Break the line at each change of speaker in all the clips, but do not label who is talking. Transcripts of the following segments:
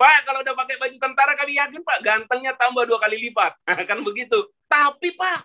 Pak, kalau udah pakai baju tentara kami yakin Pak, gantengnya tambah 2 kali lipat. Kan begitu. Tapi Pak,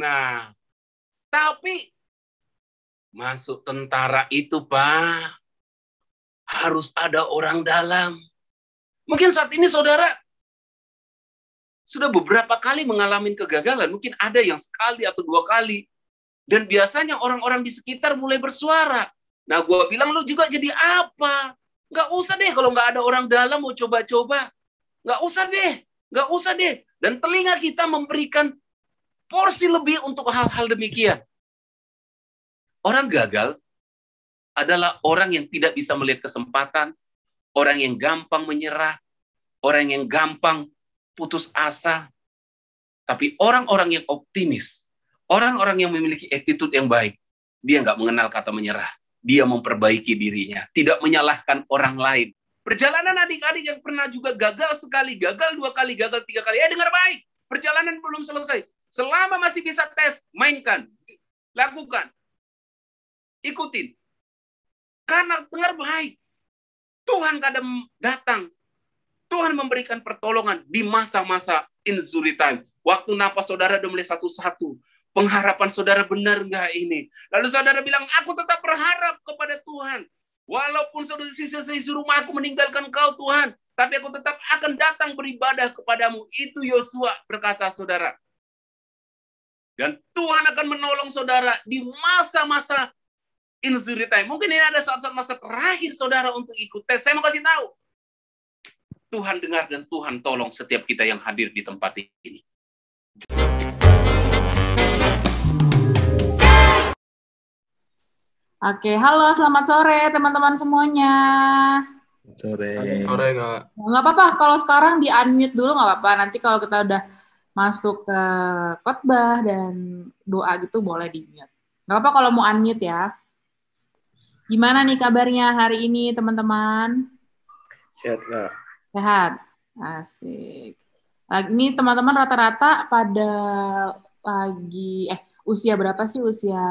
tapi masuk tentara itu Pak, harus ada orang dalam. Mungkin saat ini saudara sudah beberapa kali mengalami kegagalan. Mungkin ada yang sekali atau 2 kali. Dan biasanya orang-orang di sekitar mulai bersuara. Nah, gue bilang, lu juga jadi apa? Nggak usah deh kalau nggak ada orang dalam mau coba-coba. Nggak usah deh. Dan telinga kita memberikan porsi lebih untuk hal-hal demikian. Orang gagal adalah orang yang tidak bisa melihat kesempatan, orang yang gampang menyerah, orang yang gampang putus asa. Tapi orang-orang yang optimis, orang-orang yang memiliki attitude yang baik, dia nggak mengenal kata menyerah. Dia memperbaiki dirinya, tidak menyalahkan orang lain. Perjalanan adik-adik yang pernah juga gagal sekali, gagal 2 kali, gagal 3 kali. Dengar baik, perjalanan belum selesai. Selama masih bisa tes, mainkan, lakukan, ikutin. Karena dengar baik, Tuhan kadang datang, Tuhan memberikan pertolongan di masa-masa injury time. Waktu napas saudara udah mulai satu-satu. Pengharapan saudara benar nggak ini? Lalu saudara bilang, aku tetap berharap kepada Tuhan. Walaupun saudara sisi rumahku meninggalkan kau Tuhan, tapi aku tetap akan datang beribadah kepadamu. Itu Yosua berkata saudara. Dan Tuhan akan menolong saudara di masa-masa injury time. Mungkin ini ada saat-saat masa terakhir saudara untuk ikut tes. Saya mau kasih tahu. Tuhan dengar dan Tuhan tolong setiap kita yang hadir di tempat ini.
Oke, halo, selamat sore teman-teman semuanya.
Sore, Kak.
Nggak apa-apa, kalau sekarang di-unmute dulu nggak apa-apa. Nanti kalau kita udah masuk ke khotbah dan doa gitu boleh di-mute. Nggak apa-apa kalau mau unmute ya. Gimana nih kabarnya hari ini teman-teman?
Sehat, Kak.
Sehat? Asik. Ini teman-teman rata-rata pada lagi, usia berapa sih? Usia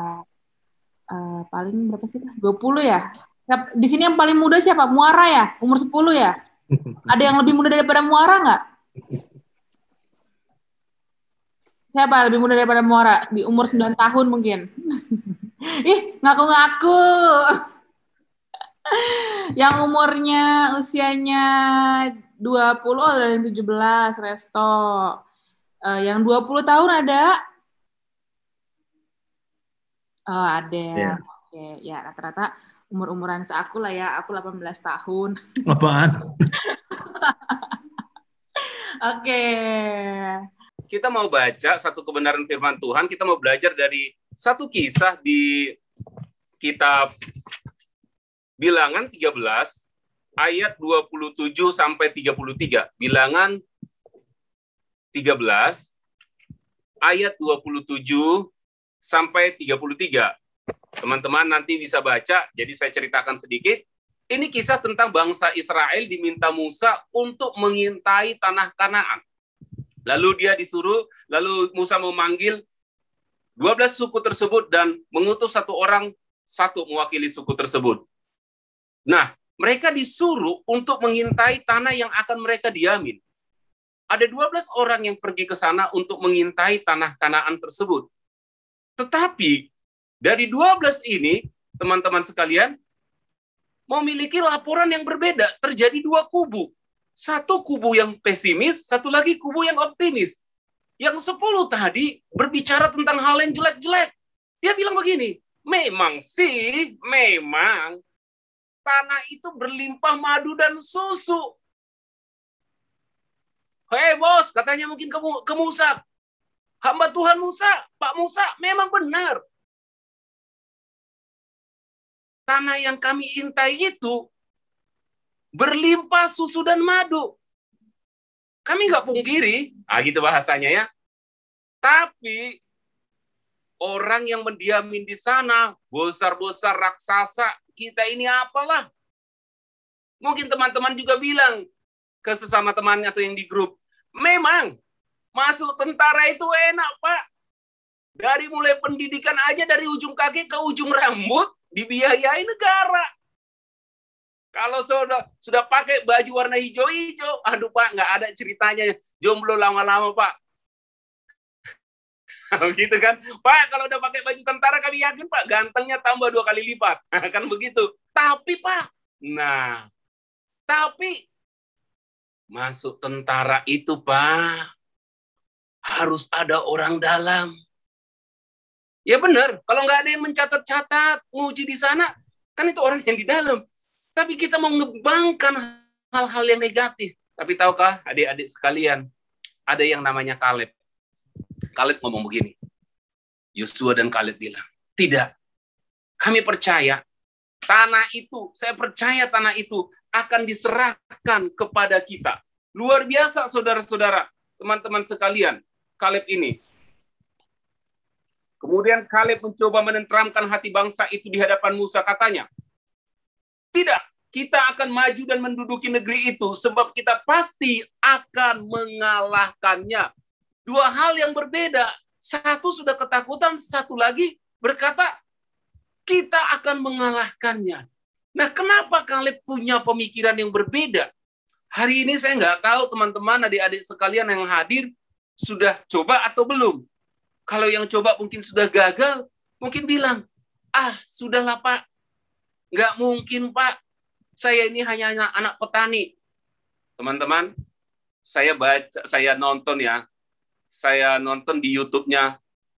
paling berapa sih? 20 ya? Di sini yang paling muda siapa? Muara ya? Umur 10 ya? Ada yang lebih muda daripada Muara nggak? Siapa lebih muda daripada Muara? Di umur 9 tahun mungkin. Ih, ngaku-ngaku. Yang umurnya, usianya 20, ada yang 17, Resto. Yang 20 tahun ada? Oh, ada. Yeah. Oke, ya rata-rata umur-umuran seaku lah ya. Aku 18 tahun.
Apaan?
Oke.
Kita mau baca satu kebenaran firman Tuhan. Kita mau belajar dari satu kisah di kitab Bilangan 13 ayat 27 sampai 33. Bilangan 13 ayat 27 sampai 33. Teman-teman nanti bisa baca, jadi saya ceritakan sedikit. Ini kisah tentang bangsa Israel diminta Musa untuk mengintai tanah Kanaan. Lalu dia disuruh, lalu Musa memanggil 12 suku tersebut dan mengutus satu mewakili suku tersebut. Nah, mereka disuruh untuk mengintai tanah yang akan mereka diamin. Ada 12 orang yang pergi ke sana untuk mengintai tanah Kanaan tersebut. Tetapi dari 12 ini, teman-teman sekalian, memiliki laporan yang berbeda. Terjadi 2 kubu. Satu kubu yang pesimis, satu lagi kubu yang optimis. Yang 10 tadi berbicara tentang hal yang jelek-jelek. Dia bilang begini, memang tanah itu berlimpah madu dan susu. Hei bos, katanya mungkin ke Musa. Hamba Tuhan Musa, Pak Musa, memang benar. Tanah yang kami intai itu berlimpah susu dan madu. Kami nggak pungkiri, gitu bahasanya ya. Tapi orang yang mendiamin di sana, bosar-bosar raksasa, kita ini apalah. Mungkin teman-teman juga bilang ke sesama temannya atau yang di grup, memang masuk tentara itu enak, Pak. Dari mulai pendidikan aja dari ujung kaki ke ujung rambut, dibiayai negara. Kalau sudah pakai baju warna hijau-hijau, aduh Pak, nggak ada ceritanya. Jomblo lama-lama Pak. Gitu kan. Pak, kalau udah pakai baju tentara kami yakin Pak, gantengnya tambah 2 kali lipat. Kan begitu. Tapi Pak, tapi masuk tentara itu Pak, harus ada orang dalam. Ya benar, kalau nggak ada yang mencatat-catat, nguji di sana, kan itu orang yang di dalam. Tapi kita mau ngebangkan hal-hal yang negatif. Tapi tahukah adik-adik sekalian, ada yang namanya Kaleb. Kaleb ngomong begini. Yosua dan Kaleb bilang, tidak. Kami percaya tanah itu, saya percaya tanah itu akan diserahkan kepada kita. Luar biasa saudara-saudara, teman-teman sekalian, Kaleb ini. Kemudian Kaleb mencoba menenteramkan hati bangsa itu di hadapan Musa, katanya, tidak, kita akan maju dan menduduki negeri itu sebab kita pasti akan mengalahkannya. 2 hal yang berbeda. Satu sudah ketakutan, satu lagi berkata, kita akan mengalahkannya. Nah, kenapa Kaleb punya pemikiran yang berbeda? Hari ini saya nggak tahu teman-teman, adik-adik sekalian yang hadir, sudah coba atau belum. Kalau yang coba mungkin sudah gagal, mungkin bilang, sudahlah Pak, nggak mungkin Pak, saya ini hanya anak petani. Teman-teman, saya nonton ya, saya nonton di YouTube-nya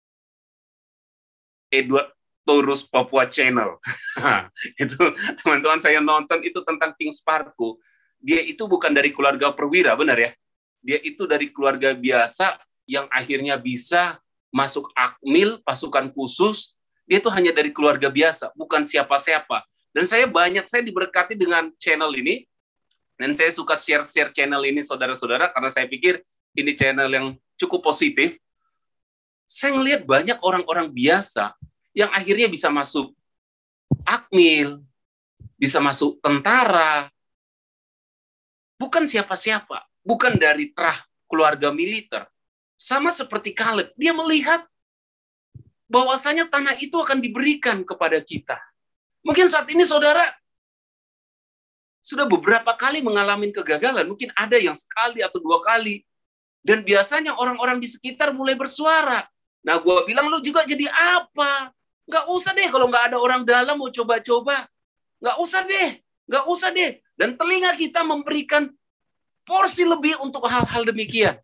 Edward Taurus Papua Channel. Itu teman-teman, saya nonton itu tentang King Sparko. Dia itu bukan dari keluarga perwira, benar ya? Dia itu dari keluarga biasa yang akhirnya bisa masuk Akmil, pasukan khusus. Dia itu hanya dari keluarga biasa, bukan siapa-siapa. Dan saya diberkati dengan channel ini, dan saya suka share channel ini saudara-saudara, karena saya pikir ini channel yang cukup positif. Saya ngelihat banyak orang-orang biasa yang akhirnya bisa masuk Akmil, bisa masuk tentara, bukan siapa-siapa, bukan dari terah keluarga militer. Sama seperti Kaleb, dia melihat bahwasanya tanah itu akan diberikan kepada kita. Mungkin saat ini saudara sudah beberapa kali mengalami kegagalan, mungkin ada yang sekali atau 2 kali. Dan biasanya orang-orang di sekitar mulai bersuara. Nah, gue bilang, lu juga jadi apa? Nggak usah deh kalau nggak ada orang dalam mau coba-coba. Nggak usah deh. Dan telinga kita memberikan porsi lebih untuk hal-hal demikian.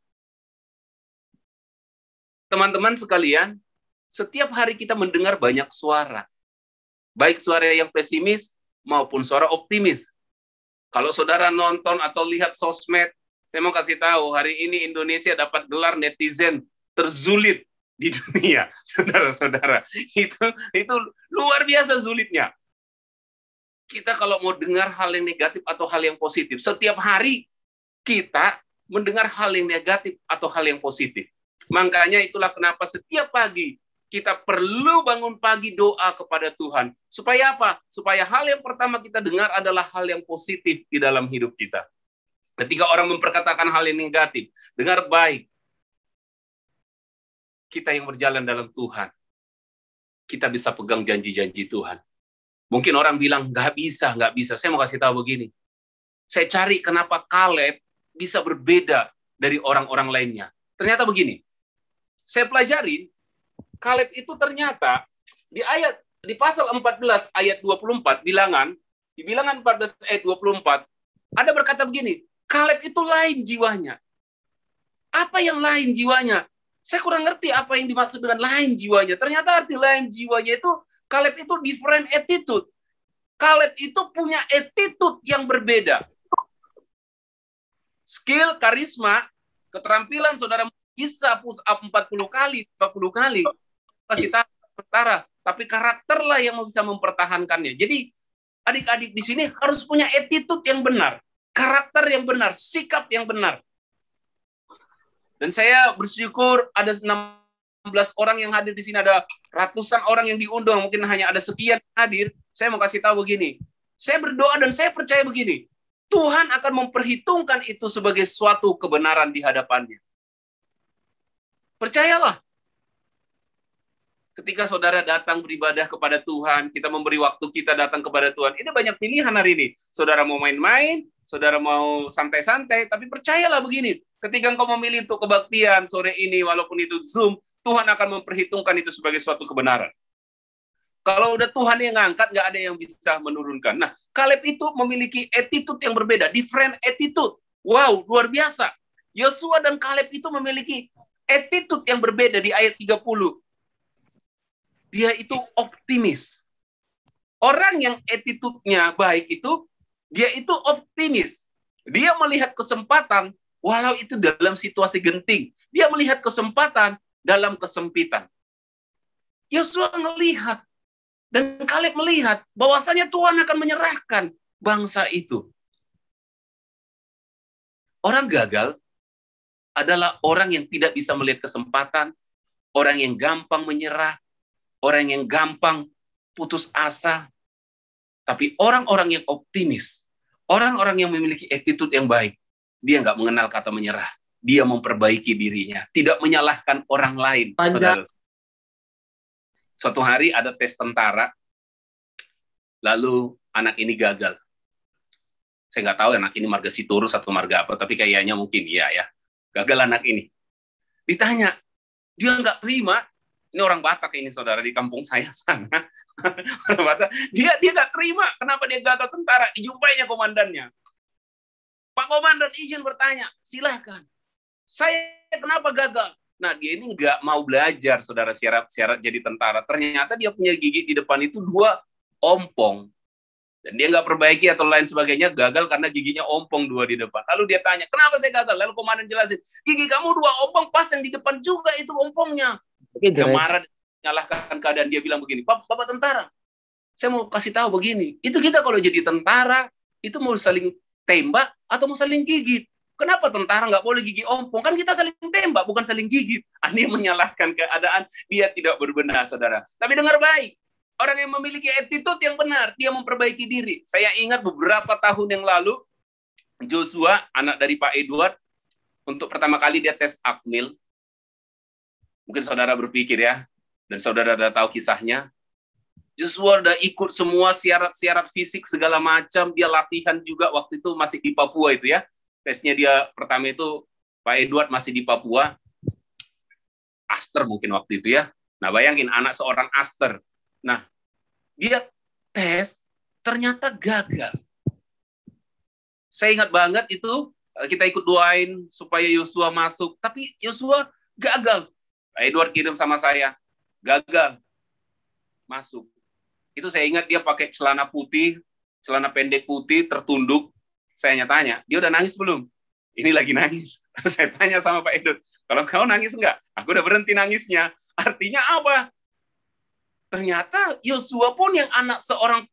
Teman-teman sekalian, setiap hari kita mendengar banyak suara. Baik suara yang pesimis maupun suara optimis. Kalau saudara nonton atau lihat sosmed, saya mau kasih tahu, hari ini Indonesia dapat gelar netizen tersulit di dunia, saudara-saudara. Itu luar biasa sulitnya. Kita kalau mau dengar hal yang negatif atau hal yang positif, setiap hari kita mendengar hal yang negatif atau hal yang positif. Makanya itulah kenapa setiap pagi kita perlu bangun pagi doa kepada Tuhan. Supaya apa? Supaya hal yang pertama kita dengar adalah hal yang positif di dalam hidup kita. Ketika orang memperkatakan hal yang negatif, dengar baik. Kita yang berjalan dalam Tuhan, kita bisa pegang janji-janji Tuhan. Mungkin orang bilang, nggak bisa. Saya mau kasih tahu begini. Saya cari kenapa Kaleb bisa berbeda dari orang-orang lainnya. Ternyata begini. Saya pelajarin, Kaleb itu ternyata di pasal 14 ayat 24 di bilangan 14 ayat 24 ada berkata begini, Kaleb itu lain jiwanya. Apa yang lain jiwanya? Saya kurang ngerti apa yang dimaksud dengan lain jiwanya. Ternyata arti lain jiwanya itu Kaleb itu different attitude. Kaleb itu punya attitude yang berbeda. Skill, karisma, keterampilan saudara bisa push up 40 kali, 50 kali. Kasih tahu sementara, tapi karakterlah yang bisa mempertahankannya. Jadi adik-adik di sini harus punya attitude yang benar, karakter yang benar, sikap yang benar. Dan saya bersyukur ada 16 orang yang hadir di sini, ada ratusan orang yang diundang, mungkin hanya ada sekian hadir. Saya mau kasih tahu begini, saya berdoa dan saya percaya begini, Tuhan akan memperhitungkan itu sebagai suatu kebenaran di hadapannya. Percayalah. Ketika saudara datang beribadah kepada Tuhan, kita memberi waktu kita datang kepada Tuhan. Ini banyak pilihan hari ini. Saudara mau main-main, saudara mau santai-santai, tapi percayalah begini, ketika engkau memilih untuk kebaktian sore ini, walaupun itu Zoom, Tuhan akan memperhitungkan itu sebagai suatu kebenaran. Kalau udah Tuhan yang ngangkat, nggak ada yang bisa menurunkan. Nah, Kaleb itu memiliki attitude yang berbeda, different attitude. Wow, luar biasa. Yosua dan Kaleb itu memiliki attitude yang berbeda di ayat 30. Dia itu optimis. Orang yang attitude-nya baik itu, dia itu optimis. Dia melihat kesempatan, walau itu dalam situasi genting. Dia melihat kesempatan dalam kesempitan. Yosua melihat, dan Kaleb melihat, bahwasanya Tuhan akan menyerahkan bangsa itu. Orang gagal adalah orang yang tidak bisa melihat kesempatan, orang yang gampang menyerah, orang yang gampang putus asa. Tapi orang-orang yang optimis, orang-orang yang memiliki attitude yang baik, dia nggak mengenal kata menyerah. Dia memperbaiki dirinya, tidak menyalahkan orang lain. Suatu hari ada tes tentara, lalu anak ini gagal. Saya nggak tahu anak ini marga Sitorus atau marga apa, tapi kayaknya mungkin iya ya. Gagal anak ini. Ditanya, dia nggak terima. Ini orang Batak ini, saudara, di kampung saya sana. Orang Batak. Dia nggak terima. Kenapa dia gagal tentara? Dijumpainya komandannya. Pak Komandan izin bertanya. Silahkan. Saya kenapa gagal? Nah, dia ini nggak mau belajar, saudara, syarat jadi tentara. Ternyata dia punya gigi di depan itu 2 ompong. Dan dia nggak perbaiki atau lain sebagainya, gagal karena giginya ompong 2 di depan. Lalu dia tanya, kenapa saya gagal? Lalu komandan jelasin, gigi kamu 2 ompong, pas yang di depan juga itu ompongnya. Dia marah, menyalahkan keadaan. Dia bilang begini, Bapak tentara, saya mau kasih tahu begini, itu kita kalau jadi tentara, itu mau saling tembak atau mau saling gigit. Kenapa tentara nggak boleh gigi ompong? Kan kita saling tembak, bukan saling gigit. Dia menyalahkan keadaan, dia tidak berbenah, saudara. Tapi dengar baik, orang yang memiliki attitude yang benar, dia memperbaiki diri. Saya ingat beberapa tahun yang lalu, Joshua, anak dari Pak Edward, untuk pertama kali dia tes akmil. Mungkin saudara berpikir ya, dan saudara sudah tahu kisahnya. Joshua udah ikut semua syarat-syarat fisik segala macam, dia latihan juga waktu itu masih di Papua itu ya. Tesnya dia pertama itu Pak Edward masih di Papua. Aster mungkin waktu itu ya. Nah, bayangin anak seorang Aster. Nah, dia tes, ternyata gagal. Saya ingat banget itu, kita ikut doain supaya Yosua masuk, tapi Yosua gagal. Edward kirim sama saya, gagal masuk. Itu saya ingat dia pakai celana putih, celana pendek putih, tertunduk. Saya tanya, dia udah nangis belum? Ini lagi nangis. Saya tanya sama Pak Edward, kalau kau nangis enggak? Aku udah berhenti nangisnya. Artinya apa? Ternyata Yosua pun yang anak seorang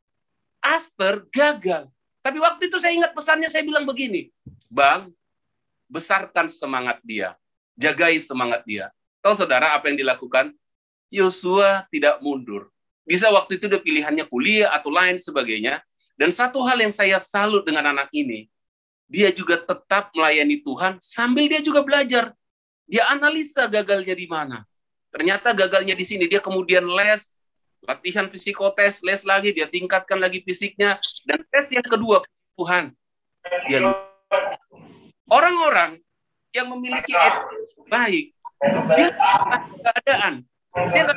Aster gagal. Tapi waktu itu saya ingat pesannya, saya bilang begini, Bang, besarkan semangat dia. Jagai semangat dia. Tahu saudara apa yang dilakukan? Yosua tidak mundur. Bisa waktu itu dia pilihannya kuliah atau lain sebagainya. Dan satu hal yang saya salut dengan anak ini, dia juga tetap melayani Tuhan sambil dia juga belajar. Dia analisa gagalnya di mana. Ternyata gagalnya di sini. Dia kemudian les, latihan psikotes, les lagi, dia tingkatkan lagi fisiknya. Dan tes yang kedua, Tuhan. Dia orang-orang yang memiliki etika baik, dia keadaan. Dia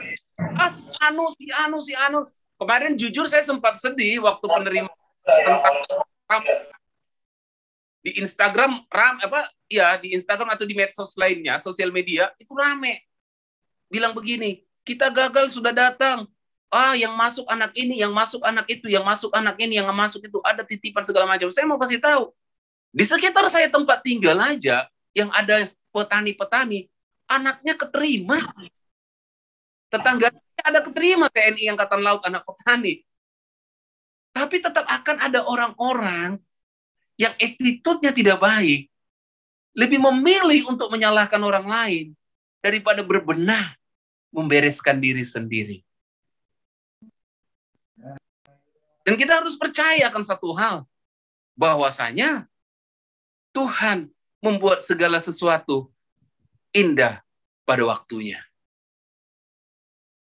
si anu. Kemarin jujur saya sempat sedih waktu penerima tentang di Instagram di Instagram atau di medsos lainnya, sosial media itu rame. Bilang begini, kita gagal sudah datang. Yang masuk anak ini, yang masuk anak itu, yang masuk anak ini, yang masuk itu, ada titipan segala macam. Saya mau kasih tahu, di sekitar saya tempat tinggal aja, yang ada petani-petani, anaknya keterima. Tetangganya ada keterima TNI Angkatan Laut, anak petani. Tapi tetap akan ada orang-orang yang attitude-nya tidak baik, lebih memilih untuk menyalahkan orang lain daripada berbenah membereskan diri sendiri. Dan kita harus percaya akan satu hal, bahwasanya Tuhan membuat segala sesuatu indah pada waktunya.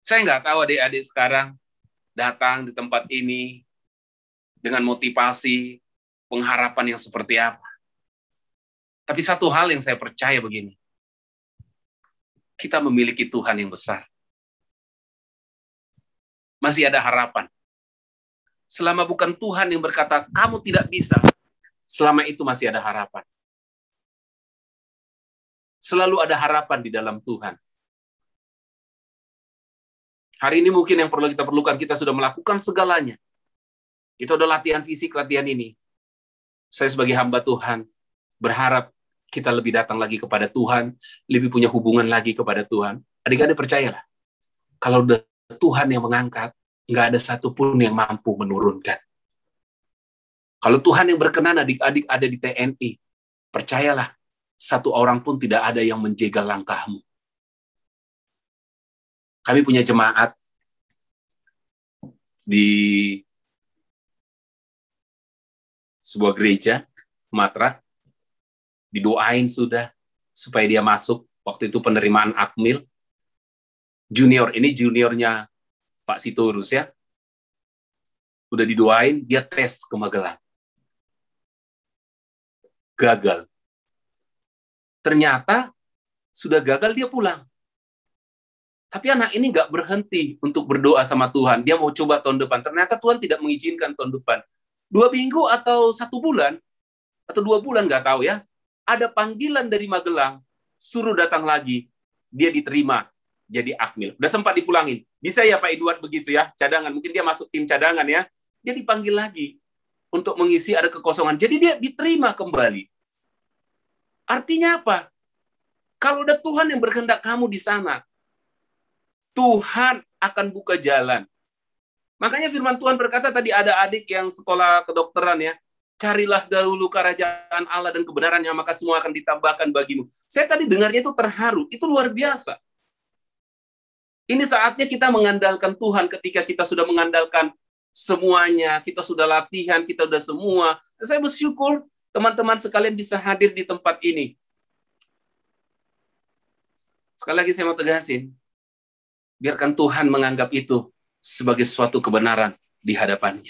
Saya nggak tahu adik-adik sekarang datang di tempat ini dengan motivasi, pengharapan yang seperti apa. Tapi satu hal yang saya percaya begini, kita memiliki Tuhan yang besar. Masih ada harapan. Selama bukan Tuhan yang berkata, kamu tidak bisa, selama itu masih ada harapan. Selalu ada harapan di dalam Tuhan. Hari ini mungkin yang perlu kita perlukan, kita sudah melakukan segalanya. Kita udah latihan fisik, latihan ini. Saya sebagai hamba Tuhan, berharap kita lebih datang lagi kepada Tuhan, lebih punya hubungan lagi kepada Tuhan. Adik-adik percayalah, kalau udah Tuhan yang mengangkat, nggak ada satupun yang mampu menurunkan. Kalau Tuhan yang berkenan adik-adik ada di TNI, percayalah, satu orang pun tidak ada yang menjegal langkahmu. Kami punya jemaat di sebuah gereja, Matra, didoain sudah supaya dia masuk. Waktu itu penerimaan Akmil. Junior, ini juniornya Pak Sitorus ya. Udah didoain, dia tes ke Magelang. Gagal. Ternyata sudah gagal, dia pulang. Tapi anak ini nggak berhenti untuk berdoa sama Tuhan. Dia mau coba tahun depan. Ternyata Tuhan tidak mengizinkan tahun depan. 2 minggu atau 1 bulan, atau 2 bulan, nggak tahu ya. Ada panggilan dari Magelang, suruh datang lagi. Dia diterima jadi Akmil. Udah sempat dipulangin. Bisa ya Pak Edward begitu ya, cadangan. Mungkin dia masuk tim cadangan ya. Dia dipanggil lagi untuk mengisi ada kekosongan. Jadi dia diterima kembali. Artinya apa? Kalau udah Tuhan yang berkehendak kamu di sana, Tuhan akan buka jalan. Makanya firman Tuhan berkata tadi ada adik yang sekolah kedokteran ya, carilah dahulu kerajaan Allah dan kebenarannya, maka semua akan ditambahkan bagimu. Saya tadi dengarnya itu terharu, itu luar biasa. Ini saatnya kita mengandalkan Tuhan ketika kita sudah mengandalkan semuanya, kita sudah latihan, kita sudah semua. Saya bersyukur teman-teman sekalian bisa hadir di tempat ini. Sekali lagi saya mau tegasin, biarkan Tuhan menganggap itu sebagai suatu kebenaran di hadapannya.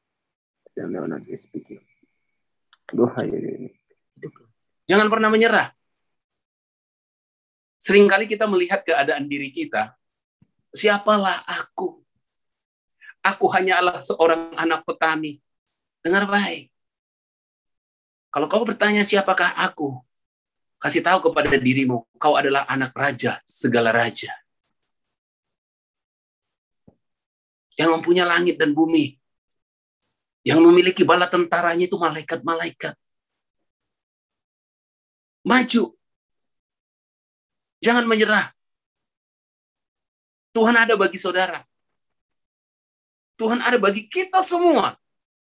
Jangan pernah menyerah. Seringkali kita melihat keadaan diri kita, siapalah aku? Aku hanyalah seorang anak petani. Dengar baik. Kalau kau bertanya siapakah aku, kasih tahu kepada dirimu, kau adalah anak raja, segala raja. Yang mempunyai langit dan bumi. Yang memiliki bala tentaranya itu malaikat-malaikat. Maju. Jangan menyerah. Tuhan ada bagi saudara. Tuhan ada bagi kita semua.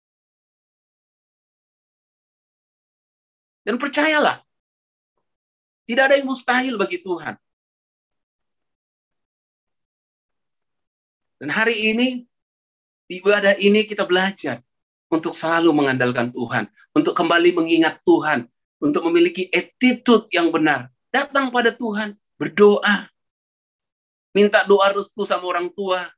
Dan percayalah, tidak ada yang mustahil bagi Tuhan. Dan hari ini, di ibadah ini kita belajar untuk selalu mengandalkan Tuhan, untuk kembali mengingat Tuhan, untuk memiliki attitude yang benar. Datang pada Tuhan, berdoa, minta doa restu sama orang tua.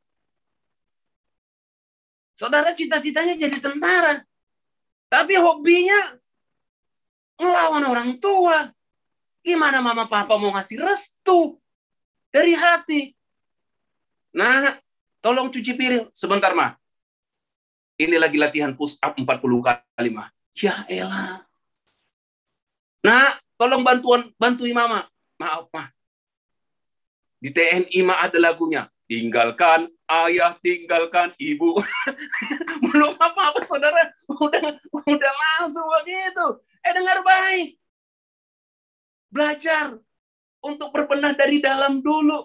Saudara cita-citanya jadi tentara, tapi hobinya ngelawan orang tua. Gimana mama papa mau ngasih restu dari hati? Nah, tolong cuci piring sebentar, Ma. Ini lagi latihan push up 40 kali, Ma. Ya elah. Nah, tolong bantuin Mama. Maaf, Ma. Di TNI, Ma, ada lagunya. Tinggalkan ayah, tinggalkan ibu. Belum apa-apa, saudara. Udah langsung begitu. Dengar baik. Belajar untuk berbenah dari dalam dulu.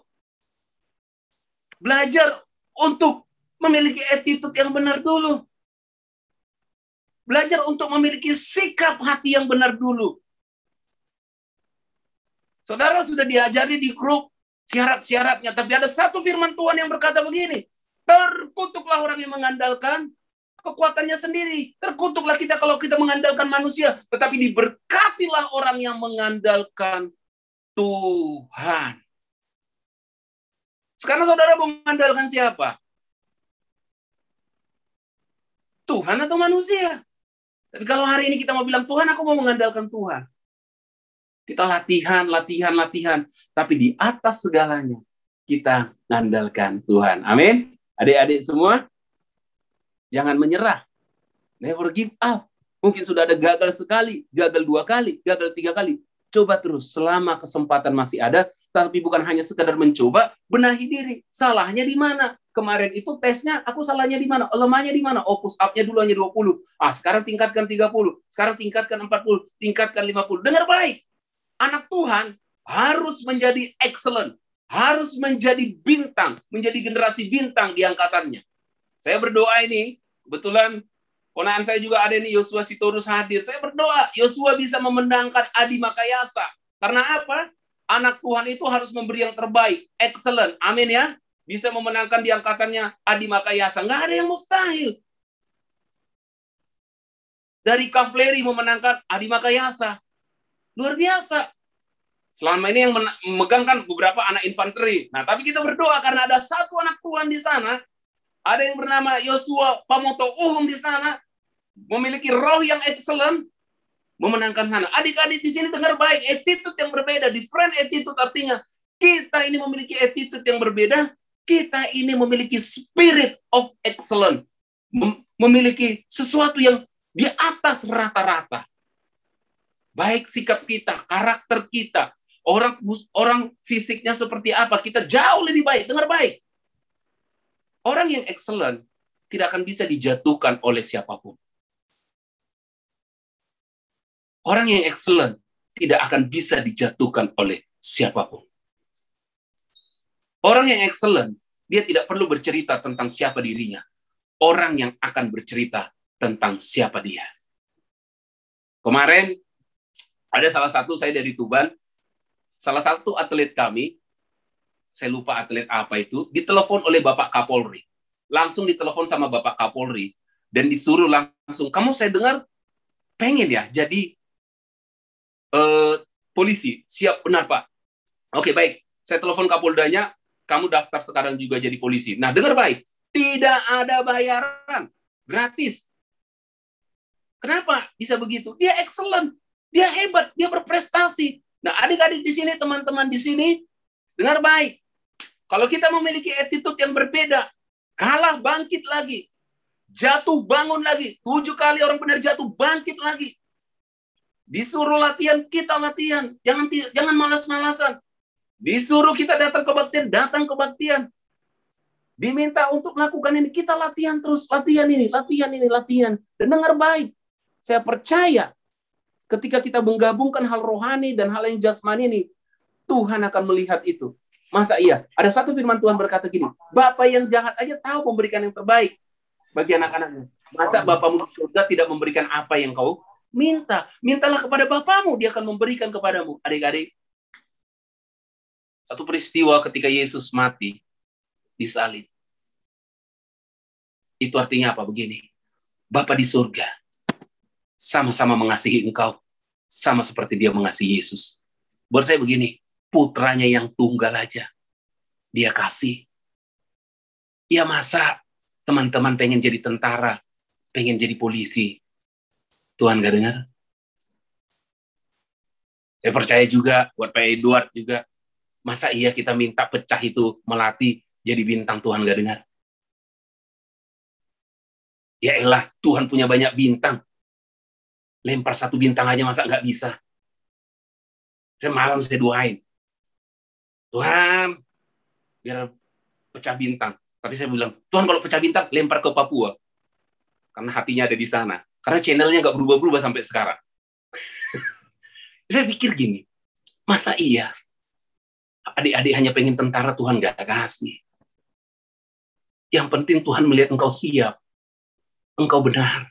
Belajar untuk memiliki attitude yang benar dulu. Belajar untuk memiliki sikap hati yang benar dulu. Saudara sudah diajari di grup syarat-syaratnya, tapi ada satu firman Tuhan yang berkata begini, terkutuklah orang yang mengandalkan kekuatannya sendiri. Terkutuklah kita kalau kita mengandalkan manusia, tetapi diberkatilah orang yang mengandalkan Tuhan. Sekarang saudara mau mengandalkan siapa? Tuhan atau manusia? Tapi kalau hari ini kita mau bilang, Tuhan, aku mau mengandalkan Tuhan. Kita latihan. Tapi di atas segalanya, kita mengandalkan Tuhan. Amin. Adik-adik semua, jangan menyerah. Never give up. Mungkin sudah ada gagal sekali, gagal 2 kali, gagal 3 kali. Coba terus selama kesempatan masih ada, tapi bukan hanya sekedar mencoba, benahi diri. Salahnya di mana? Kemarin itu tesnya, aku salahnya di mana? Lemahnya di mana? Oh, push up-nya dulu hanya 20. Sekarang tingkatkan 30. Sekarang tingkatkan 40. Tingkatkan 50. Dengar baik. Anak Tuhan harus menjadi excellent. Harus menjadi bintang. Menjadi generasi bintang di angkatannya. Saya berdoa ini, kebetulan ponakan saya juga ada nih, Yosua Sitorus hadir. Saya berdoa, Yosua bisa memenangkan Adi Makayasa. Karena apa? Anak Tuhan itu harus memberi yang terbaik. Excellent. Amin ya. Bisa memenangkan di angkatannya Adi Makayasa. Nggak ada yang mustahil. Dari Kapleri memenangkan Adi Makayasa. Luar biasa. Selama ini yang memegangkan beberapa anak infanteri. Nah, tapi kita berdoa karena ada satu anak Tuhan di sana. Ada yang bernama Yosua Pamoto Uhum di sana. Memiliki roh yang excellent, memenangkan sana. Adik-adik di sini dengar baik, attitude yang berbeda, different attitude artinya kita ini memiliki attitude yang berbeda, kita ini memiliki spirit of excellence, memiliki sesuatu yang di atas rata-rata. Baik sikap kita, karakter kita, orang fisiknya seperti apa, kita jauh lebih baik. Dengar baik. Orang yang excellent tidak akan bisa dijatuhkan oleh siapapun. Orang yang excellent tidak akan bisa dijatuhkan oleh siapapun. Orang yang excellent, dia tidak perlu bercerita tentang siapa dirinya. Orang yang akan bercerita tentang siapa dia. Kemarin, ada salah satu, saya dari Tuban, salah satu atlet kami, saya lupa atlet apa itu, ditelepon oleh Bapak Kapolri. Langsung ditelepon sama Bapak Kapolri, dan disuruh langsung, kamu saya dengar pengen ya jadi polisi. Siap, benar Pak. Oke, baik. Saya telepon Kapoldanya, kamu daftar sekarang juga jadi polisi. Nah, dengar baik. Tidak ada bayaran. Gratis. Kenapa bisa begitu? Dia excellent. Dia hebat. Dia berprestasi. Nah, adik-adik di sini, teman-teman di sini, dengar baik. Kalau kita memiliki attitude yang berbeda, kalah bangkit lagi. Jatuh bangun lagi. 7 kali orang benar jatuh, bangkit lagi. Disuruh latihan, kita latihan. Jangan malas-malasan. Disuruh kita datang kebaktian, datang kebaktian. Diminta untuk melakukan ini, kita latihan terus. Latihan ini. Dan dengar baik. Saya percaya ketika kita menggabungkan hal rohani dan hal yang jasmani ini, Tuhan akan melihat itu. Masa iya? Ada satu firman Tuhan berkata gini, Bapa yang jahat aja tahu memberikan yang terbaik bagi anak-anaknya. Masa Bapamu di surga tidak memberikan apa yang kau minta? Mintalah kepada Bapamu, dia akan memberikan kepadamu. Adik-adik, satu peristiwa ketika Yesus mati disalib. Itu artinya apa? Begini, Bapa di surga sama-sama mengasihi engkau, sama seperti dia mengasihi Yesus. Buat saya begini, putranya yang tunggal aja dia kasih. Ya masa teman-teman pengen jadi tentara, pengen jadi polisi, Tuhan gak dengar? Saya percaya juga buat Pak Edward juga, masa iya kita minta pecah itu melatih jadi bintang, Tuhan gak dengar? Ya elah, Tuhan punya banyak bintang. Lempar satu bintang aja masa nggak bisa? Malam saya doain, Tuhan, biar pecah bintang. Tapi saya bilang, Tuhan kalau pecah bintang, lempar ke Papua. Karena hatinya ada di sana. Karena channelnya nggak berubah-berubah sampai sekarang. Saya pikir gini, masa iya adik-adik hanya pengen tentara, Tuhan nggak kasih? Yang penting Tuhan melihat engkau siap, engkau benar.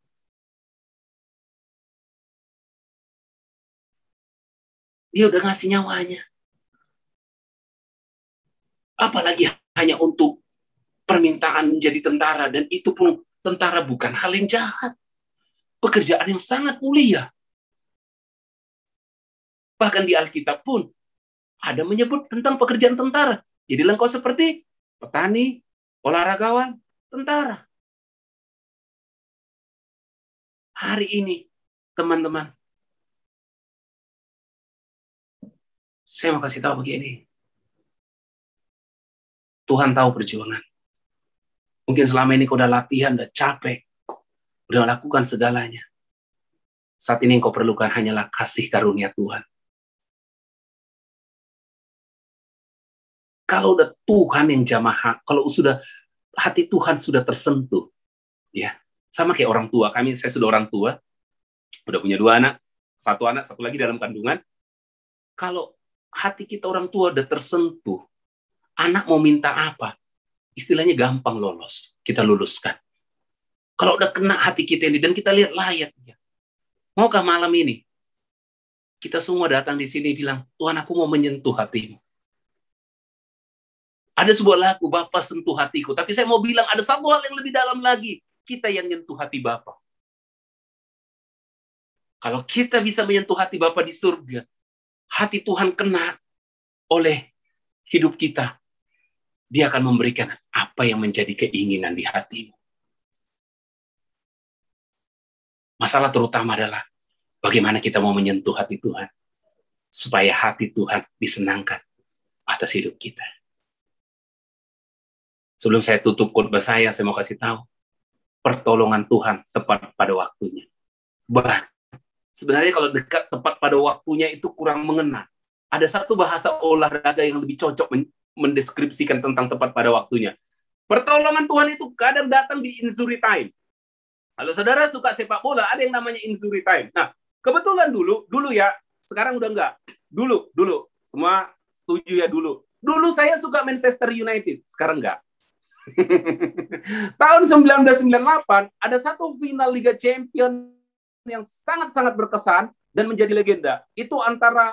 Dia udah ngasih nyawanya. Apalagi hanya untuk permintaan menjadi tentara. Dan itu pun tentara bukan hal yang jahat. Pekerjaan yang sangat mulia. Bahkan di Alkitab pun ada menyebut tentang pekerjaan tentara. Jadilah engkau seperti petani, olahragawan, tentara. Hari ini, teman-teman, saya mau kasih tahu begini. Tuhan tahu perjuangan. Mungkin selama ini kau udah latihan, udah capek, udah lakukan segalanya. Saat ini yang kau perlukan hanyalah kasih karunia Tuhan. Kalau udah Tuhan yang jamah, kalau sudah hati Tuhan sudah tersentuh, ya sama kayak orang tua. Saya sudah orang tua, udah punya 2 anak, satu lagi dalam kandungan. Kalau hati kita orang tua udah tersentuh, anak mau minta apa, istilahnya gampang lolos, kita luluskan. Kalau udah kena hati kita ini dan kita lihat layaknya, maukah malam ini kita semua datang di sini bilang, Tuhan aku mau menyentuh hatimu. Ada sebuah lagu, Bapa sentuh hatiku. Tapi saya mau bilang, ada satu hal yang lebih dalam lagi. Kita yang nyentuh hati Bapa. Kalau kita bisa menyentuh hati Bapa di surga, hati Tuhan kena oleh hidup kita. Dia akan memberikan apa yang menjadi keinginan di hatimu. Masalah terutama adalah, bagaimana kita mau menyentuh hati Tuhan. Supaya hati Tuhan disenangkan atas hidup kita. Sebelum saya tutup khotbah saya mau kasih tahu. Pertolongan Tuhan tepat pada waktunya. Sebenarnya kalau dekat tepat pada waktunya itu kurang mengena. Ada satu bahasa olahraga yang lebih cocok mendeskripsikan tentang tepat pada waktunya. Pertolongan Tuhan itu kadang datang di injury time. Kalau saudara suka sepak bola, ada yang namanya injury time. Nah, kebetulan dulu ya, sekarang udah enggak. Dulu. Semua setuju ya dulu. Dulu saya suka Manchester United, sekarang enggak. Tahun 1998 ada satu final Liga Champions yang sangat-sangat berkesan dan menjadi legenda. Itu antara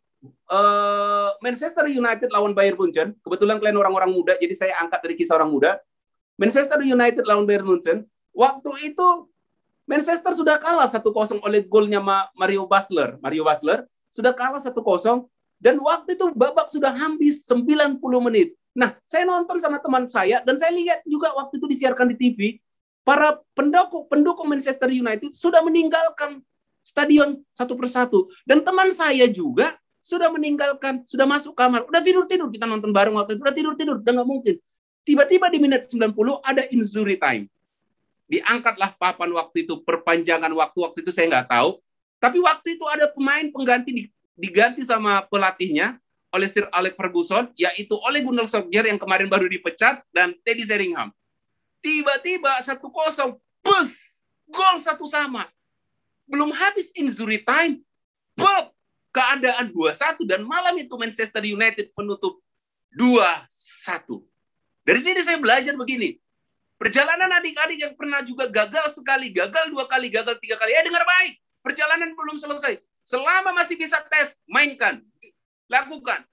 Manchester United lawan Bayern Munchen. Kebetulan kalian orang-orang muda, jadi saya angkat dari kisah orang muda. Manchester United lawan Bayern Munchen. Waktu itu Manchester sudah kalah 1-0 oleh golnya Mario Basler. Mario Basler sudah kalah 1-0 dan waktu itu babak sudah habis 90 menit. Nah, saya nonton sama teman saya, dan saya lihat juga waktu itu disiarkan di TV, para pendukung Manchester United sudah meninggalkan stadion satu persatu. Dan teman saya juga sudah meninggalkan, sudah masuk kamar. Udah tidur-tidur, kita nonton bareng waktu itu, udah tidur-tidur, udah nggak mungkin. Tiba-tiba di menit 90 ada injury time. Diangkatlah papan waktu itu, perpanjangan waktu itu saya nggak tahu. Tapi waktu itu ada pemain pengganti diganti sama pelatihnya, oleh Sir Alex Ferguson, yaitu Ole Gunnar Solskjaer yang kemarin baru dipecat, dan Teddy Sheringham. Tiba-tiba 1-0, bus, gol 1-1. Belum habis injury time, keadaan 2-1, dan malam itu Manchester United menutup 2-1. Dari sini saya belajar begini, perjalanan adik-adik yang pernah juga gagal sekali, gagal 2 kali, gagal 3 kali, dengar baik, perjalanan belum selesai. Selama masih bisa tes, mainkan. Lakukan.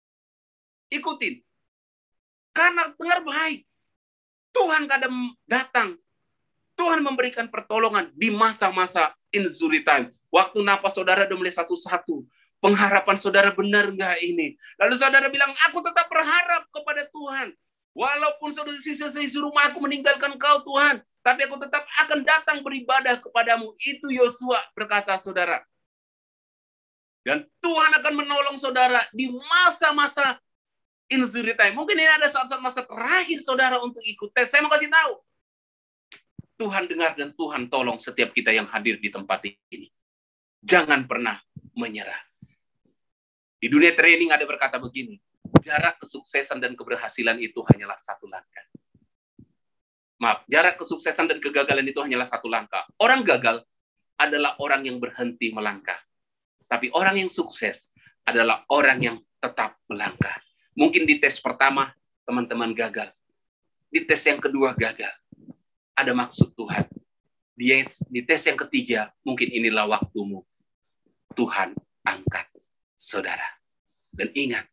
Ikutin. Karena dengar baik. Tuhan kadang datang. Tuhan memberikan pertolongan di masa-masa injury time. Waktu napas saudara udah mulai satu-satu. Pengharapan saudara benar nggak ini? Lalu saudara bilang, aku tetap berharap kepada Tuhan. Walaupun saudara sisi rumahku meninggalkan kau Tuhan. Tapi aku tetap akan datang beribadah kepadamu. Itu Yosua berkata saudara. Dan Tuhan akan menolong saudara di masa-masa injury time. Mungkin ini ada saat-saat masa terakhir saudara untuk ikut tes. Saya mau kasih tahu. Tuhan dengar dan Tuhan tolong setiap kita yang hadir di tempat ini. Jangan pernah menyerah. Di dunia training ada berkata begini. Jarak kesuksesan dan keberhasilan itu hanyalah 1 langkah. Maaf, jarak kesuksesan dan kegagalan itu hanyalah 1 langkah. Orang gagal adalah orang yang berhenti melangkah. Tapi orang yang sukses adalah orang yang tetap melangkah. Mungkin di tes pertama, teman-teman gagal. Di tes yang kedua gagal. Ada maksud Tuhan. Di tes yang ketiga, mungkin inilah waktumu. Tuhan angkat saudara. Dan ingat,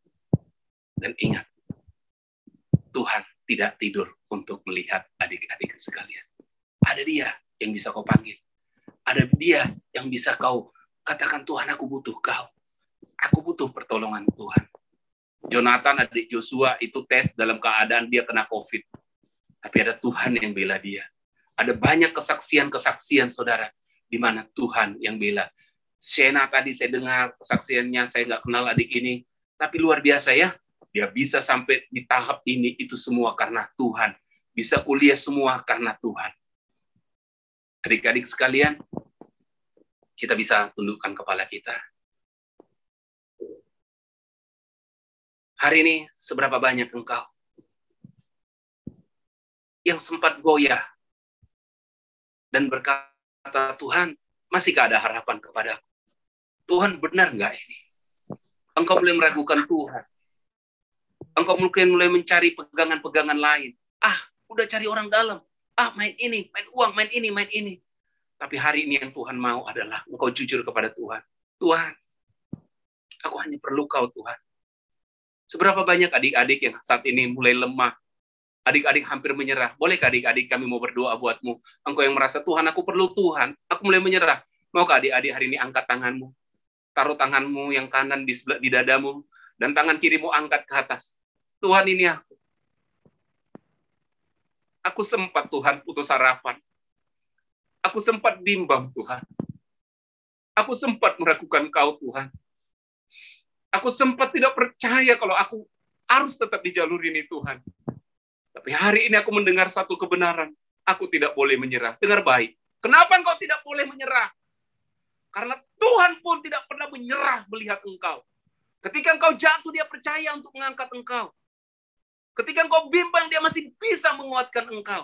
Tuhan tidak tidur untuk melihat adik-adik sekalian. Ada Dia yang bisa kau panggil. Ada Dia yang bisa kau katakan, Tuhan aku butuh kau. Aku butuh pertolongan Tuhan. Jonathan, adik Joshua, itu tes dalam keadaan dia kena COVID. Tapi ada Tuhan yang bela dia. Ada banyak kesaksian-kesaksian, saudara, di mana Tuhan yang bela. Shena tadi saya dengar kesaksiannya, saya nggak kenal adik ini. Tapi luar biasa ya, dia bisa sampai di tahap ini, itu semua karena Tuhan. Bisa kuliah semua karena Tuhan. Adik-adik sekalian, kita bisa tundukkan kepala kita. Hari ini, seberapa banyak engkau yang sempat goyah dan berkata, Tuhan, masihkah ada harapan kepadaku? Tuhan, benar nggak ini? Engkau mulai meragukan Tuhan. Engkau mungkin mulai mencari pegangan-pegangan lain. Udah cari orang dalam. Main ini, main uang, main ini, main ini. Tapi hari ini yang Tuhan mau adalah engkau jujur kepada Tuhan. Tuhan, aku hanya perlu kau, Tuhan. Seberapa banyak adik-adik yang saat ini mulai lemah. Adik-adik hampir menyerah. Bolehkah adik-adik kami mau berdoa buatmu? Engkau yang merasa, Tuhan, aku perlu Tuhan. Aku mulai menyerah. Maukah adik-adik hari ini angkat tanganmu? Taruh tanganmu yang kanan di dadamu. Dan tangan kirimu angkat ke atas. Tuhan, ini aku. Aku sempat, Tuhan, putus harapan. Aku sempat bimbang, Tuhan. Aku sempat meragukan kau, Tuhan. Aku sempat tidak percaya kalau aku harus tetap di jalur ini, Tuhan. Tapi hari ini aku mendengar satu kebenaran. Aku tidak boleh menyerah. Dengar baik. Kenapa engkau tidak boleh menyerah? Karena Tuhan pun tidak pernah menyerah melihat engkau. Ketika engkau jatuh, dia percaya untuk mengangkat engkau. Ketika engkau bimbang, dia masih bisa menguatkan engkau.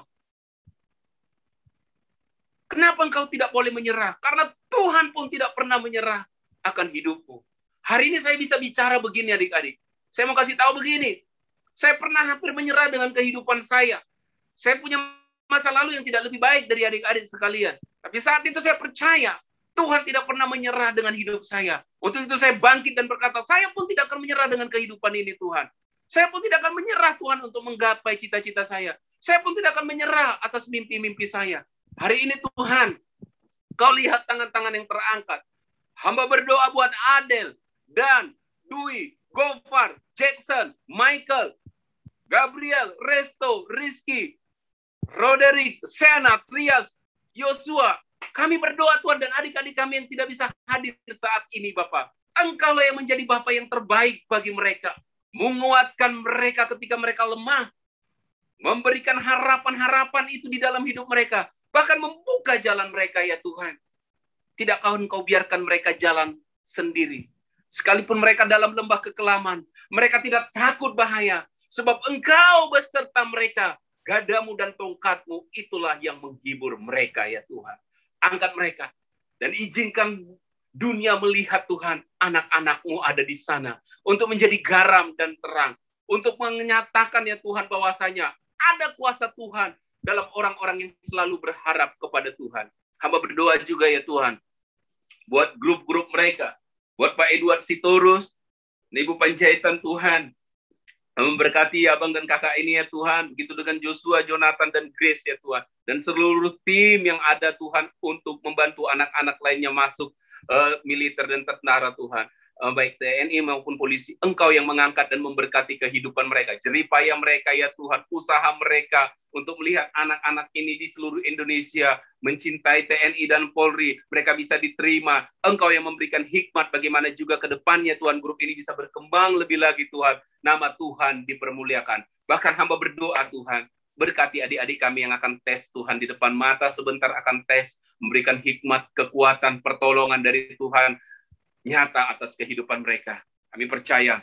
Kenapa engkau tidak boleh menyerah? Karena Tuhan pun tidak pernah menyerah akan hidupmu. Hari ini saya bisa bicara begini, adik-adik. Saya mau kasih tahu begini. Saya pernah hampir menyerah dengan kehidupan saya. Saya punya masa lalu yang tidak lebih baik dari adik-adik sekalian. Tapi saat itu saya percaya Tuhan tidak pernah menyerah dengan hidup saya. Untuk itu saya bangkit dan berkata, saya pun tidak akan menyerah dengan kehidupan ini, Tuhan. Saya pun tidak akan menyerah, Tuhan, untuk menggapai cita-cita saya. Saya pun tidak akan menyerah atas mimpi-mimpi saya. Hari ini, Tuhan, kau lihat tangan-tangan yang terangkat. Hamba berdoa buat Adel, Dan, Dwi, Gofar, Jackson, Michael, Gabriel, Resto, Rizky, Roderick, Sena, Trias, Yosua. Kami berdoa, Tuhan, dan adik-adik kami yang tidak bisa hadir saat ini, Bapak. Engkaulah yang menjadi Bapak yang terbaik bagi mereka. Menguatkan mereka ketika mereka lemah. Memberikan harapan-harapan itu di dalam hidup mereka. Bahkan membuka jalan mereka, ya Tuhan. Tidak Engkau biarkan mereka jalan sendiri. Sekalipun mereka dalam lembah kekelaman, mereka tidak takut bahaya. Sebab Engkau beserta mereka. Gadamu dan tongkatmu, itulah yang menghibur mereka, ya Tuhan. Angkat mereka. Dan izinkan dunia melihat, Tuhan, anak-anak-Mu ada di sana. Untuk menjadi garam dan terang. Untuk menyatakan, ya Tuhan, bahwasanya ada kuasa Tuhan dalam orang-orang yang selalu berharap kepada Tuhan. Hamba berdoa juga, ya Tuhan, buat grup-grup mereka. Buat Pak Edward Sitorus, Ibu Panjaitan, Tuhan. Memberkati abang dan kakak ini, ya Tuhan. Begitu dengan Joshua, Jonathan, dan Grace, ya Tuhan. Dan seluruh tim yang ada, Tuhan, untuk membantu anak-anak lainnya masuk militer dan tentara, Tuhan. Baik TNI maupun polisi. Engkau yang mengangkat dan memberkati kehidupan mereka. Jeripaya mereka, ya Tuhan. Usaha mereka untuk melihat anak-anak ini di seluruh Indonesia mencintai TNI dan Polri. Mereka bisa diterima. Engkau yang memberikan hikmat bagaimana juga ke depannya, Tuhan, grup ini bisa berkembang lebih lagi, Tuhan. Nama Tuhan dipermuliakan. Bahkan hamba berdoa, Tuhan, berkati adik-adik kami yang akan tes, Tuhan, di depan mata sebentar akan tes, memberikan hikmat, kekuatan, pertolongan dari Tuhan nyata atas kehidupan mereka. Kami percaya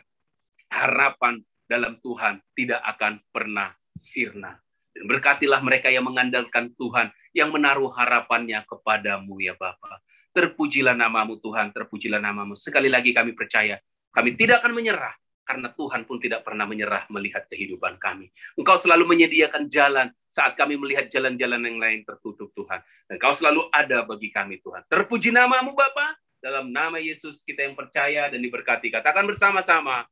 harapan dalam Tuhan tidak akan pernah sirna. Dan berkatilah mereka yang mengandalkan Tuhan, yang menaruh harapannya kepadamu, ya Bapa. Terpujilah namamu, Tuhan, terpujilah namamu. Sekali lagi kami percaya, kami tidak akan menyerah, karena Tuhan pun tidak pernah menyerah melihat kehidupan kami. Engkau selalu menyediakan jalan saat kami melihat jalan-jalan yang lain tertutup, Tuhan. Dan Engkau selalu ada bagi kami, Tuhan. Terpuji namamu, Bapa. Dalam nama Yesus kita yang percaya dan diberkati. Katakan bersama-sama,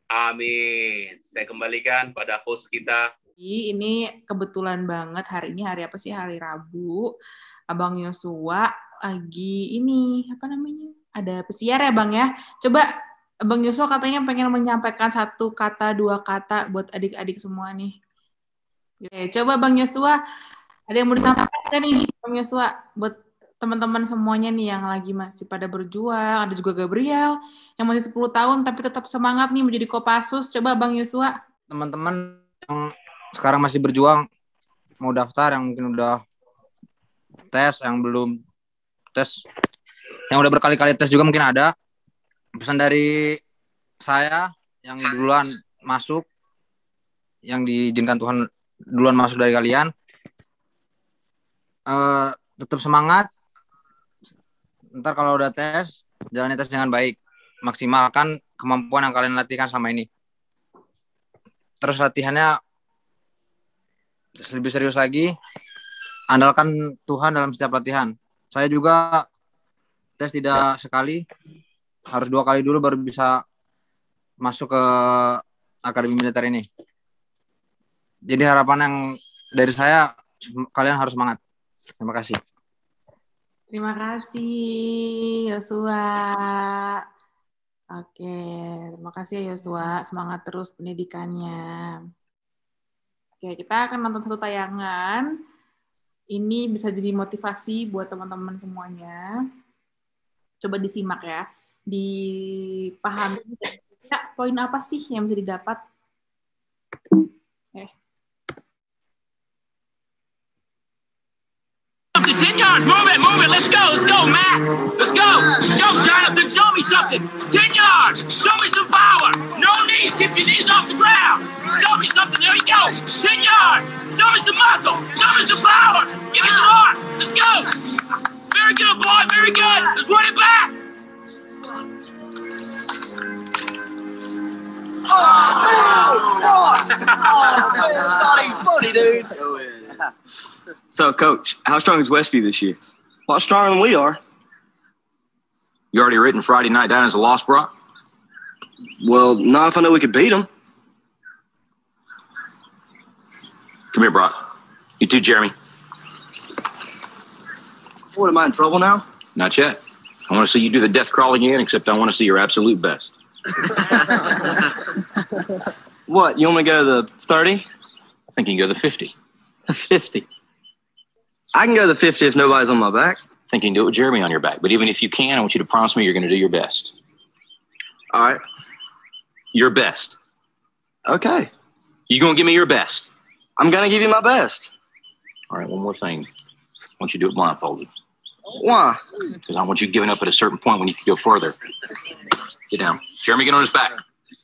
amin. Saya kembalikan pada host kita.
Ini kebetulan banget, hari ini hari apa sih? Hari Rabu. Abang Yosua lagi ini, apa namanya? Ada pesiar ya, Bang, ya? Coba Bang Yosua katanya pengen menyampaikan 1 kata, 2 kata buat adik-adik semua nih. Oke, coba Bang Yosua, ada yang mau disampaikan nih Bang Yosua buat teman-teman semuanya nih yang lagi masih pada berjuang, ada juga Gabriel yang masih 10 tahun tapi tetap semangat nih menjadi Kopassus. Coba Bang Yosua.
Teman-teman yang sekarang masih berjuang, mau daftar, yang mungkin udah tes, yang belum tes, yang udah berkali-kali tes juga mungkin ada. Pesan dari saya yang duluan masuk, yang diizinkan Tuhan duluan masuk dari kalian, tetap semangat. Ntar kalau udah tes, jalani tes dengan baik, maksimalkan kemampuan yang kalian latihkan sama ini. Terus latihannya lebih serius lagi, andalkan Tuhan dalam setiap latihan. Saya juga tes tidak sekali, harus 2 kali dulu baru bisa masuk ke Akademi Militer ini. Jadi harapan yang dari saya, kalian harus semangat. Terima kasih.
Terima kasih Yosua. Oke, terima kasih ya Yosua. Semangat terus pendidikannya. Oke, kita akan nonton 1 tayangan. Ini bisa jadi motivasi buat teman-teman semuanya. Coba disimak ya. Dipahami ya, poin apa sih yang bisa didapat.
Up to 10 yards, move it, let's go, Matt, let's go, Jonathan, show me something, 10 yards, show me some power, no knees, keep your knees off the ground, show me something, there you go, 10 yards, show me some muscle, show me some power, give me some heart, let's go, very good boy, very good, let's run it back.
It's not even funny, dude.
So, Coach, how strong is Westview this year?
A lot stronger than we are.
You already written Friday night down as a loss, Brock?
Well, not if I know we could beat them.
Come here, Brock. You too, Jeremy.
What, am I in trouble now?
Not yet. I want to see you do the death crawl again, except I want to see your absolute best.
What, you want me to go to the 30?
I think you can go to the 50.
50. I can go to the 50 if nobody's on my back.
I think you can do it with Jeremy on your back. But even if you can, I want you to promise me you're going to do your best.
All right.
Your best.
Okay.
You going to give me your best?
I'm going to give you my best.
All right, one more thing. I want you to do it blindfolded.
Why?
Because I want you giving up at a certain point when you can go further. Get down. Jeremy, get on his back.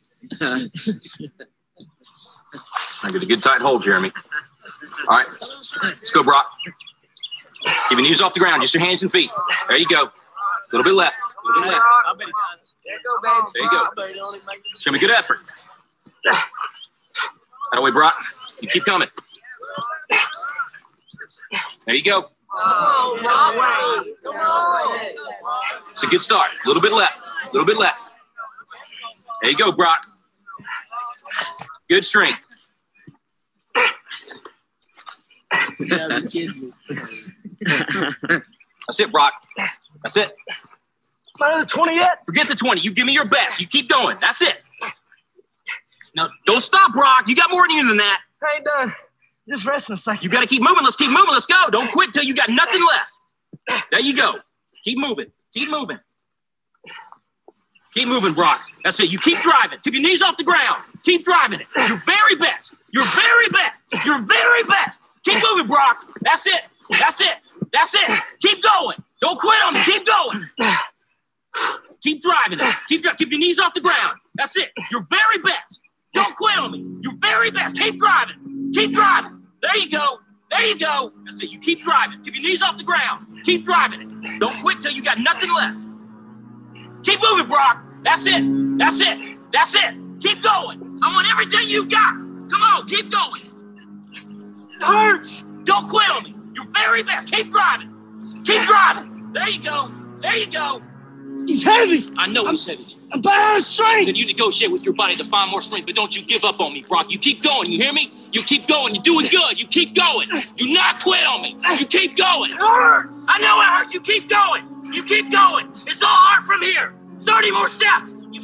I get a good tight hold, Jeremy. All right, let's go, Brock. Keep your knees off the ground, just your hands and feet. There you go. A little bit left. A little bit left. There you go. Show me good effort. That way, Brock. You keep coming. There you go. It's a good start. A little bit left. A little bit left. There you go, Brock. Good strength. That's it, Brock. That's it.
Not at the 20 yet?
Forget the 20. You give me your best. You keep going. That's it. No, don't stop, Brock. You got more in you than that.
I ain't done. Just resting a second.
You got to keep moving. Let's keep moving. Let's go. Don't quit till you got nothing left. There you go. Keep moving. Keep moving. Keep moving, Brock. That's it. You keep driving. Keep your knees off the ground. Keep driving it. Your very best. Your very best. Your very best. Keep moving, Brock. That's it. That's it. That's it. Keep going. Don't quit on me. Keep going. Keep driving it. Keep your knees off the ground. That's it. Your very best. Don't quit on me. Your very best. Keep driving. Keep driving. There you go. There you go. That's it. You keep driving. Keep your knees off the ground. Keep driving it. Don't quit till you got nothing left. Keep moving, Brock. That's it. That's it. That's it. Keep going. I want everything you got. Come on. Keep going. It hurts. Don't quit on me. Your very best. Keep driving. Keep driving. There you go. There you go.
He's heavy.
I know he's heavy.
I'm bad at strength.
Then you negotiate with your body to find more strength, but don't you give up on me, Brock. You keep going. You hear me? You keep going. You're doing good. You keep going. Do not quit on me. You keep going. It hurts. I know it hurts. You keep going. You keep going. It's all hard from here. 30 more steps. You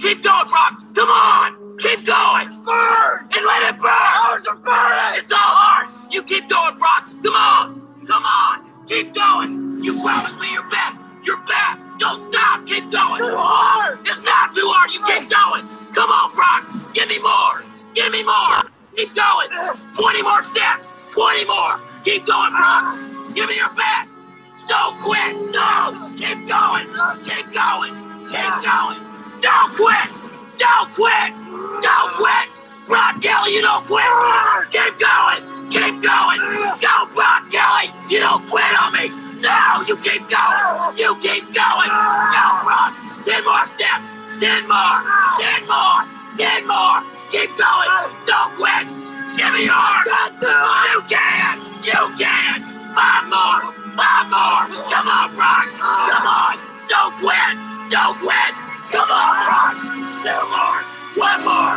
Keep going, Brock. Come on. Keep going. Burn. And let it burn. It's all hard. You keep going, Brock. Come on. Come on. Keep going. You promised me your best. Your best. Don't stop. Keep going. Too hard. It's not too hard. You keep going. Come on, Brock. Give me more. Give me more. Keep going. 20 more steps. 20 more. Keep going, Brock. Give me your best. Don't quit. No. Keep going. Keep going. Keep going. Don't quit. Don't quit. Don't quit. Brock Kelly, you don't quit. Keep going. Keep going. Go, Brock Kelly. You don't quit on me. No, you keep going. You keep going. Go, Brock. 10 more steps. 10 more. 10 more. 10 more. Keep going. Don't quit. Give me yours. You can. You can. 5 more. 5 more. Come on, Brock. Come on. Don't quit. Don't quit. Come on, Brock. 2 more. 1 more.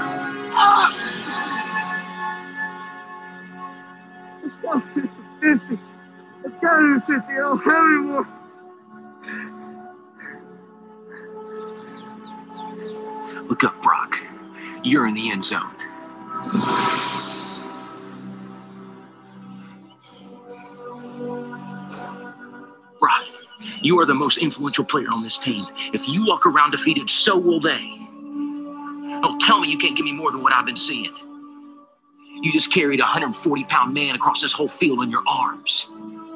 Let's go to 50. Let's go to 50. I don't have any more.
Look up, Brock. You're in the end zone. Brock, you are the most influential player on this team. If you walk around defeated, so will they. Don't tell me you can't give me more than what I've been seeing. You just carried a 140-pound man across this whole field in your arms.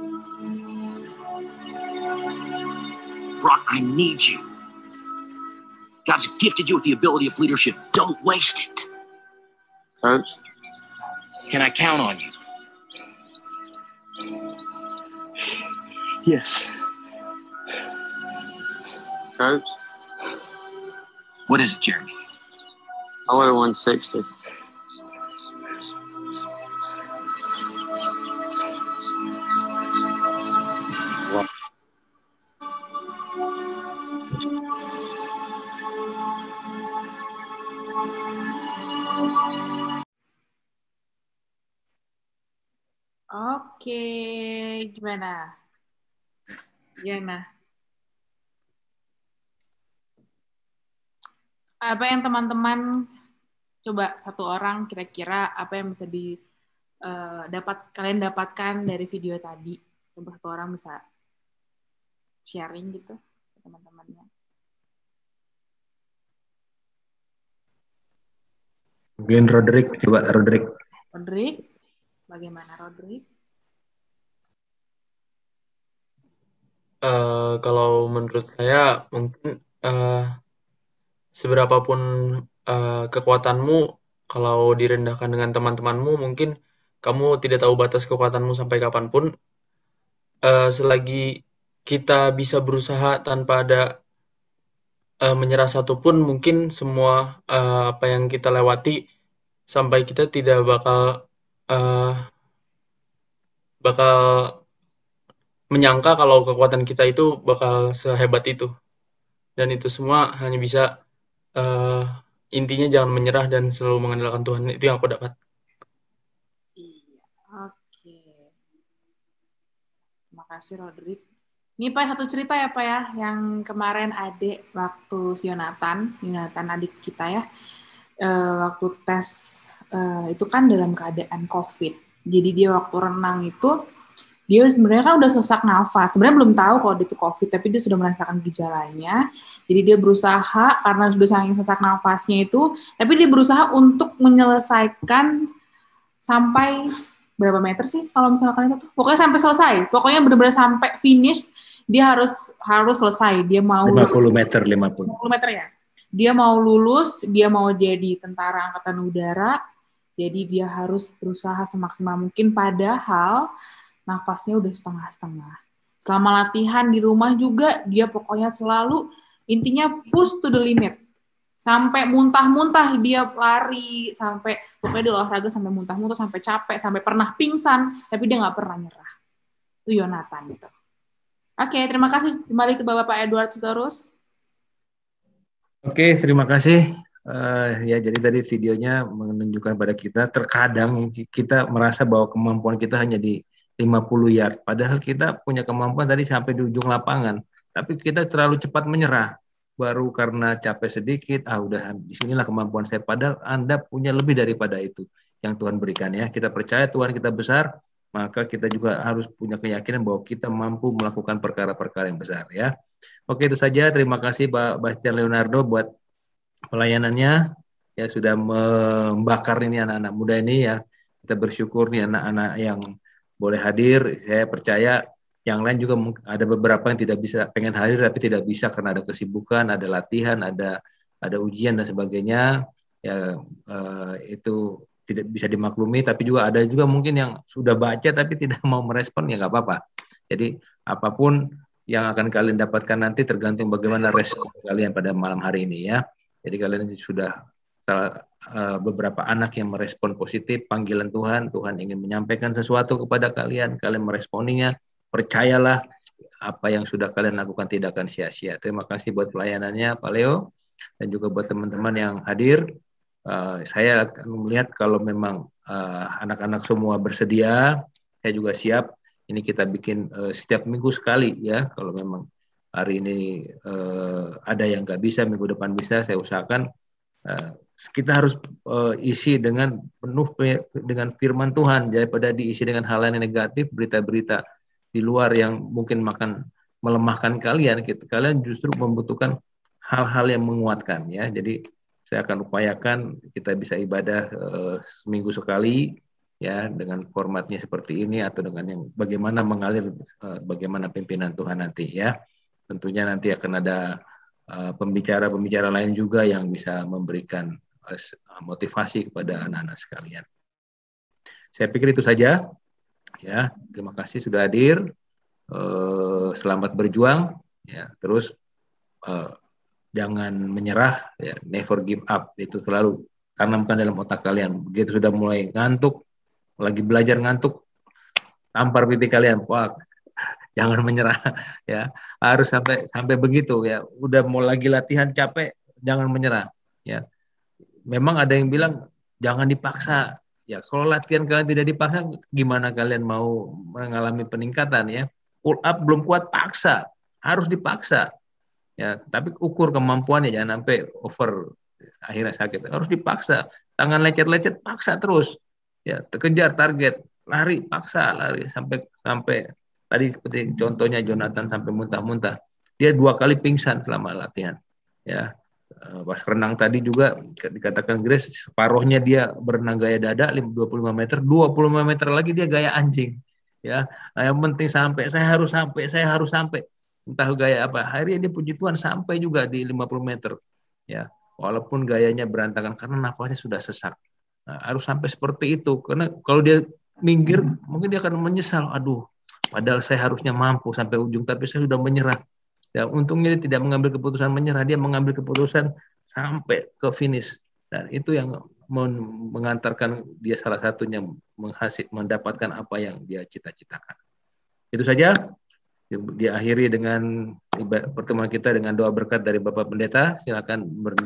Brock, I need you. God's gifted you with the ability of leadership. Don't waste it.
Coach?
Can I count on you?
Yes.
Coach,
What is it, Jeremy?
I would have won 60.
Oke, gimana? Gimana? Apa yang teman-teman coba satu orang kira-kira apa yang bisa kalian dapatkan dari video tadi? Coba satu orang bisa sharing gitu ke teman-temannya.
Mungkin Roderick, coba Roderick.
Roderick, bagaimana Roderick?
Kalau menurut saya mungkin seberapapun kekuatanmu, kalau direndahkan dengan teman-temanmu, mungkin kamu tidak tahu batas kekuatanmu sampai kapanpun. Selagi kita bisa berusaha tanpa ada menyerah satupun, mungkin semua apa yang kita lewati sampai kita tidak bakal menyangka kalau kekuatan kita itu bakal sehebat itu. Dan itu semua hanya bisa intinya jangan menyerah dan selalu mengandalkan Tuhan. Itu yang aku dapat.
Oke. Terima kasih Roderick. Ini Pak satu cerita ya Pak ya, yang kemarin adik waktu Yonatan adik kita ya, waktu tes itu kan dalam keadaan COVID. Jadi dia waktu renang itu, dia sebenarnya kan udah sesak nafas. Sebenarnya belum tahu kalau dia itu COVID, tapi dia sudah merasakan gejalanya. Jadi dia berusaha, karena sudah saking sesak nafasnya itu, tapi dia berusaha untuk menyelesaikan sampai berapa meter sih kalau misalkan itu tuh? Pokoknya sampai selesai. Pokoknya benar-benar sampai finish, dia harus selesai. Dia mau
50 meter ya.
Dia mau lulus, dia mau jadi tentara angkatan udara. Jadi dia harus berusaha semaksimal mungkin, padahal nafasnya udah setengah-setengah. Selama latihan di rumah juga, dia pokoknya selalu, intinya push to the limit. Sampai muntah-muntah dia lari, sampai pokoknya dia olahraga sampai muntah-muntah, sampai capek, sampai pernah pingsan, tapi dia nggak pernah nyerah. Itu Yonatan gitu. Oke, terima kasih. Kembali ke Bapak Edward Sitorus.
Oke, terima kasih. Ya, jadi tadi videonya menunjukkan pada kita, terkadang kita merasa bahwa kemampuan kita hanya di 50 yard. Padahal kita punya kemampuan tadi sampai di ujung lapangan. Tapi kita terlalu cepat menyerah. baru karena capek sedikit, udah disinilah kemampuan saya. Padahal Anda punya lebih daripada itu yang Tuhan berikan ya. Kita percaya Tuhan kita besar, maka kita juga harus punya keyakinan bahwa kita mampu melakukan perkara-perkara yang besar ya. Oke, itu saja. Terima kasih Pak Bastian Leonardo buat pelayanannya ya, sudah membakar ini anak-anak muda ini ya. Kita bersyukur nih anak-anak yang boleh hadir. Saya percaya yang lain juga ada beberapa yang tidak bisa, pengen hadir tapi tidak bisa karena ada kesibukan, ada latihan, ada ujian dan sebagainya. Ya itu tidak bisa dimaklumi, tapi juga ada juga mungkin yang sudah baca tapi tidak mau merespon, ya nggak apa-apa. Jadi apapun yang akan kalian dapatkan nanti tergantung bagaimana respon kalian pada malam hari ini ya. Jadi kalian sudah beberapa anak yang merespon positif panggilan Tuhan, Tuhan ingin menyampaikan sesuatu kepada kalian, kalian meresponinya. Percayalah apa yang sudah kalian lakukan tidak akan sia-sia. Terima kasih buat pelayanannya Pak Leo dan juga buat teman-teman yang hadir. Saya akan melihat kalau memang anak-anak semua bersedia, saya juga siap. Ini kita bikin setiap minggu sekali ya. Kalau memang hari ini ada yang nggak bisa, minggu depan bisa, saya usahakan. Kita harus isi dengan penuh dengan firman Tuhan daripada diisi dengan hal yang negatif, berita-berita di luar yang mungkin melemahkan kalian. Kalian justru membutuhkan hal-hal yang menguatkan ya. Jadi saya akan upayakan kita bisa ibadah seminggu sekali ya, dengan formatnya seperti ini atau dengan yang bagaimana mengalir bagaimana pimpinan Tuhan nanti ya. Tentunya nanti akan ada pembicara-pembicara lain juga yang bisa memberikan motivasi kepada anak-anak sekalian. Saya pikir itu saja. Ya, terima kasih sudah hadir. Selamat berjuang. Ya, terus jangan menyerah. Ya, never give up. Itu selalu tanamkan dalam otak kalian. Begitu sudah mulai ngantuk, lagi belajar ngantuk, tampar pipi kalian. Wah, jangan menyerah. Ya, harus sampai begitu. Ya, udah mau lagi latihan capek, jangan menyerah. Ya, memang ada yang bilang jangan dipaksa. Ya, kalau latihan kalian tidak dipaksa, gimana kalian mau mengalami peningkatan ya? Pull up belum kuat, paksa. Harus dipaksa. Ya, tapi ukur kemampuannya, jangan sampai over akhirnya sakit. Harus dipaksa. Tangan lecet-lecet, paksa terus. Ya, kejar target, lari, paksa, lari sampai tadi seperti contohnya Jonathan sampai muntah-muntah. Dia 2 kali pingsan selama latihan. Ya. Pas renang tadi juga dikatakan Grace separuhnya dia berenang gaya dada 25 meter, 25 meter lagi dia gaya anjing ya. Yang penting saya harus sampai entah gaya apa, akhirnya dia puji Tuhan sampai juga di 50 meter ya, walaupun gayanya berantakan karena nafasnya sudah sesak. Harus sampai seperti itu, karena kalau dia minggir mungkin dia akan menyesal, aduh padahal saya harusnya mampu sampai ujung tapi saya sudah menyerah. Ya, untungnya dia tidak mengambil keputusan menyerah, dia mengambil keputusan sampai ke finish. Dan itu yang mengantarkan dia salah satunya mendapatkan apa yang dia cita-citakan. Itu saja. Diakhiri dengan pertemuan kita dengan doa berkat dari Bapak Pendeta. Silakan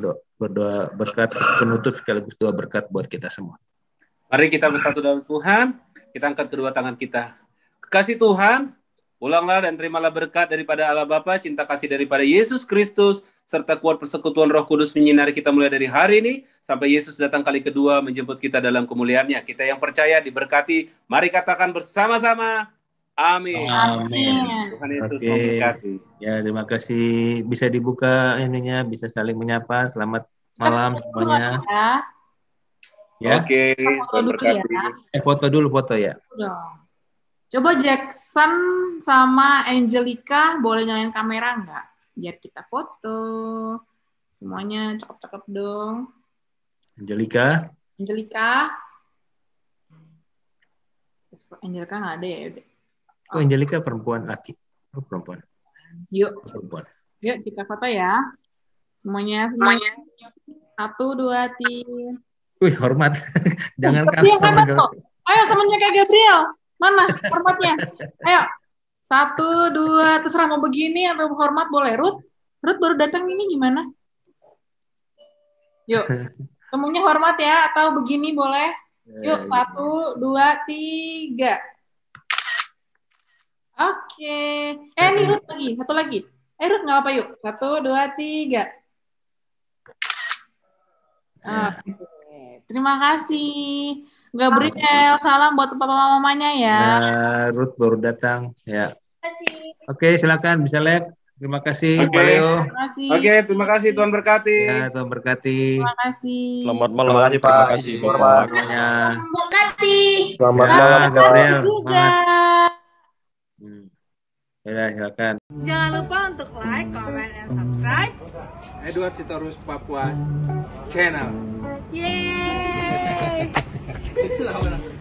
berdoa berkat penutup sekaligus doa berkat buat kita semua.
Mari kita bersatu dalam Tuhan. Kita angkat kedua tangan kita. Kekasih Tuhan, pulanglah dan terimalah berkat daripada Allah Bapa, cinta kasih daripada Yesus Kristus, serta kuat persekutuan Roh Kudus menyinari kita mulai dari hari ini, sampai Yesus datang kali kedua menjemput kita dalam kemuliaannya. Kita yang percaya diberkati, mari katakan bersama-sama, amin.
Amin.
Tuhan Yesus memberkati.
Ya, terima kasih. Bisa dibuka ininya, bisa saling menyapa. Selamat malam semuanya.
Ya.
Oke,
foto dulu ya.
Foto dulu ya.
Coba Jackson sama Angelica boleh nyalain kamera nggak? Biar kita foto. Semuanya cakep-cakep dong.
Angelica.
Angelica nggak ada ya?
Oh, Angelica perempuan laki. Oh, perempuan.
Yuk.
Perempuan.
Yuk kita foto ya. Semuanya. 1, 2, 3.
Wih, hormat. Jangan
kasar. Ayo semuanya kayak Gabriel. Mana hormatnya? Ayo. 1, 2, terserah mau begini atau hormat boleh. Ruth baru datang ini gimana? Yuk. Semuanya hormat ya atau begini boleh? Yuk, 1, 2, 3. Oke. Ini Ruth lagi, satu lagi. Ruth nggak apa yuk. 1, 2, 3. Oke. Terima kasih. Gabriel, salam buat papa mamanya ya.
Nah, Ruth baru datang. Ya. Oke, silakan bisa lihat. Terima kasih,
Oke.
Pak Leo.
Terima kasih.
Oke, terima kasih, Tuhan berkati.
Ya, Tuhan berkati.
Terima kasih.
Selamat malam.
Terima kasih, Pak.
Terima kasih, Bapak.
Semuanya.
Berkati.
Selamat
Ya,
malam,
Gabriel.
Juga.
Ya, silakan.
Jangan lupa untuk like, comment, and subscribe.
Edward Sitorus Papua Channel.
Yeay.